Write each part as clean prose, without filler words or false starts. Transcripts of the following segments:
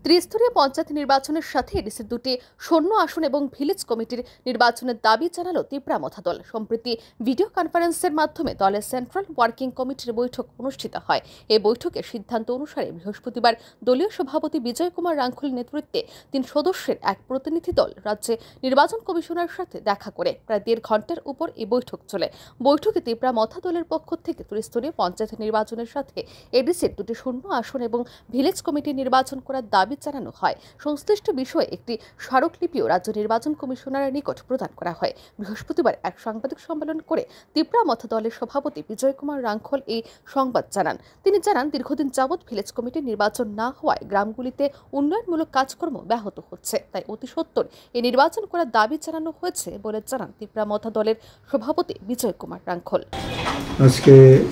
ত্রিস্তরীয় পঞ্চায়েত নির্বাচনের সাথে এডিসির দুটি শূন্য আসন এবং ভিলেজ কমিটির নির্বাচনের দাবি জানালো তিপ্রামথা দল। সম্প্রতি ভিডিও কনফারেন্সের মাধ্যমে দলের সেন্ট্রাল ওয়ার্কিং কমিটির বৈঠক অনুষ্ঠিত হয়। এই বৈঠকে সিদ্ধান্ত অনুসারে বৃহস্পতিবার দলীয় সভাপতি বিজয় কুমার রাঙ্খল নেতৃত্বে 3 সদস্যের এক প্রতিনিধি দল রাজ্যে নির্বাচন কমিশনারের সাথে দেখা করে প্রায় 1.5 ঘন্টার উপর এই বৈঠক চলে। বৈঠকে তিপ্রামথা দলের পক্ষ থেকে ত্রিস্তরীয় পঞ্চায়েত নির্বাচনের সাথে এডিসির দুটি শূন্য আসন এবং ভিলেজ কমিটি নির্বাচন করার দাবি জানানো হয়। সংশ্লিষ্ট বিষয়ে একটি স্মারকলিপিও রাজ্য নির্বাচন কমিশনারের নিকট প্রদান করা হয়। বৃহস্পতিবার এক সাংবাদিক সম্মেলন করে তিপ্রামথা দলের সভাপতি বিজয় কুমার রাঙ্খল এই সংবাদ জানান। তিনি জানান, দীর্ঘদিন যাবৎ ভিলেজ কমিটির নির্বাচন না হওয়ায় গ্রামগুলিতে উন্নয়নমূলক কাজকর্ম ব্যাহত হচ্ছে, তাই অতি সত্বর এই নির্বাচন করার দাবি জানানো হয়েছে বলে জানান তিপ্রামথা দলের সভাপতি বিজয় কুমার রাঙ্খল। আজকে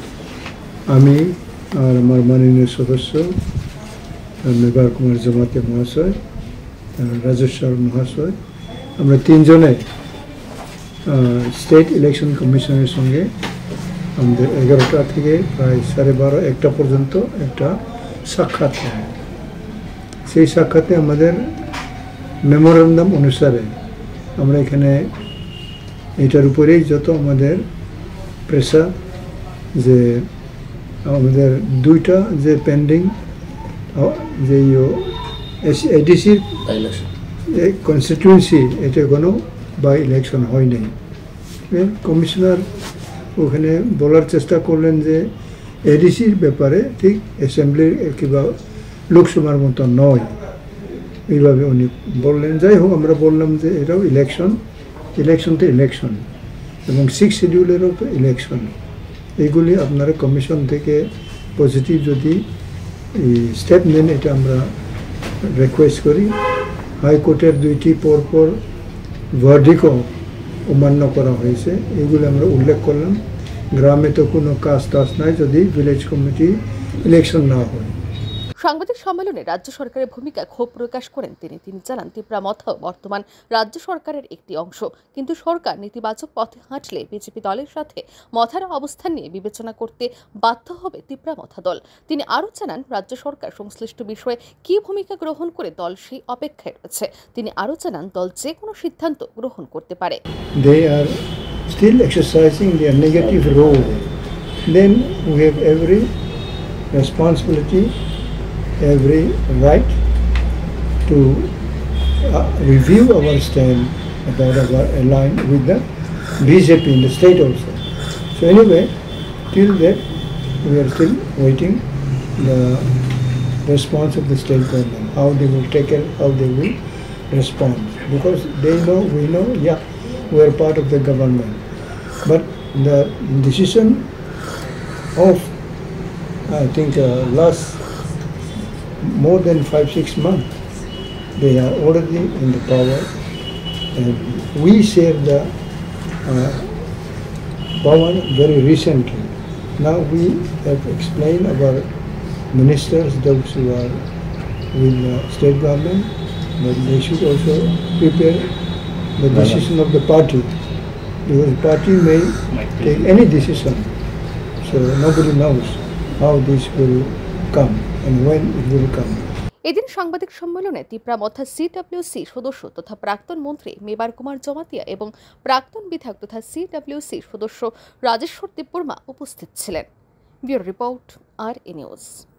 আমি আর আমার মাননীয় সদস্য মেবার কুমার জমাতিয়া মহাশয়, রাজেশ্বর মহাশয়, আমরা তিনজনে স্টেট ইলেকশন কমিশনের সঙ্গে আমাদের 11টা থেকে প্রায় 12:30-1টা পর্যন্ত একটা সাক্ষাৎ হয়। সেই সাক্ষাতে আমাদের মেমোরান্ডাম অনুসারে আমরা এখানে এটার উপরেই যত আমাদের প্রেসার যে আমাদের দুইটা যে পেন্ডিং যে এডিসির কনস্টিটিউয়েন্সি, এটা কোনো বাই ইলেকশন হয় নাই। কমিশনার ওখানে বলার চেষ্টা করলেন যে এডিসির ব্যাপারে ঠিক অ্যাসেম্বলির কিংবা লোকসভার মতো নয়, এইভাবে উনি বললেন। যাই হোক, আমরা বললাম যে এটাও ইলেকশন তো ইলেকশন এবং 6 শিডিউলেরও ইলেকশন। এইগুলি আপনারা কমিশন থেকে পজিটিভ যদি স্টেপ নেন, এটা আমরা রিকোয়েস্ট করি। হাইকোর্টের 2টি পরপর ভার্ডিকও অমান্য করা হয়েছে, এগুলো আমরা উল্লেখ করলাম। গ্রামে তো কোনো কাজ নাই যদি ভিলেজ কমিটি ইলেকশন না হয়। সাংবাদিক সম্মেলনে রাজ্য সরকারের ভূমিকা ক্ষোভ প্রকাশ করেন তিনি জানান, তিপ্রামথাও বর্তমান রাজ্য সরকারের একটি অংশ, কিন্তু সরকার নেতিবাচক পথে হাঁটলে বিজেপি দলের সাথে মথার অবস্থান নিয়ে বিবেচনা করতে বাধ্য হবে তিপ্রামথা দল। তিনি আরও জানান, রাজ্য সরকার সংশ্লিষ্ট বিষয়ে কী ভূমিকা গ্রহণ করে দল সেই অপেক্ষায় রয়েছে। তিনি আরও জানান, দল যে কোনো সিদ্ধান্ত গ্রহণ করতে পারে। They are still exercising their negative role. Then we have every responsibility, every right to review our stand about our align with the BJP in the state also. So anyway, till that we are still waiting the response of the state government, how they will take it, how they will respond, because they know, we know, yeah, we are part of the government, but the decision of I think last more than 5-6 months, they are already in the power, and we share the power very recently. Now we have explained our ministers, those who are with the state government, that they should also prepare the decision of the party, because the party may take any decision, so nobody knows how this will come and when it will come. এদিন সাংবাদিক সম্মেলনে Tipra Motha CWC সদস্য তথা প্রাক্তন মন্ত্রী মেবার কুমার জমাতিয়া এবং প্রাক্তন বিধায়ক তথা সিডব্লিউসি সদস্য রাজেশ্বর দেববর্মা উপস্থিত ছিলেন। ব্যুরো রিপোর্ট, আর নিউজ।